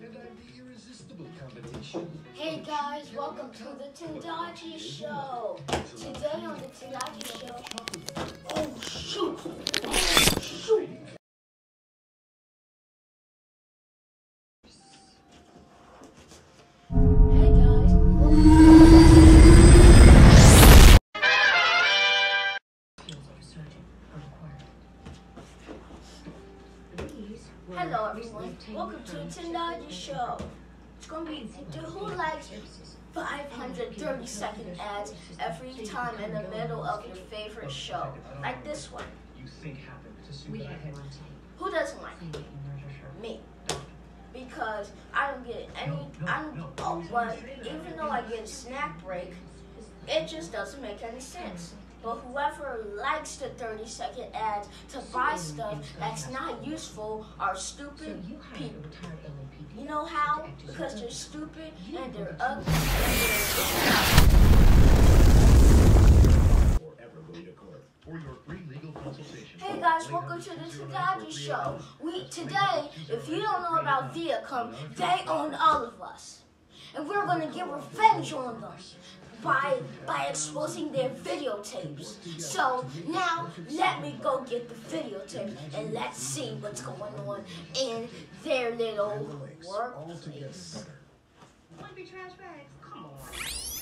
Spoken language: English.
And I'm the irresistible combination. Hey guys, welcome to the Tendaji Show. Today on the Tendaji Show. Oh shoot! Shoot! Hey guys, hello everyone. Welcome to the Tendaji Show. It's gonna be who likes 530-second ads every time in the middle of your favorite show, like this one. Who doesn't like it? Me. Because I don't get any. But even though I get a snack break, it just doesn't make any sense. But whoever likes the 30-second ads to buy stuff that's not useful are stupid people. You know how? Because they're stupid and they're ugly Hey guys, welcome to the Tendaji Show. Today, if you don't know about Viacom, they own all of us. And we're going to get revenge on them by exposing their videotapes. So now let me go get the videotapes and let's see what's going on in their little workplace. Want to be trash bags? Come on.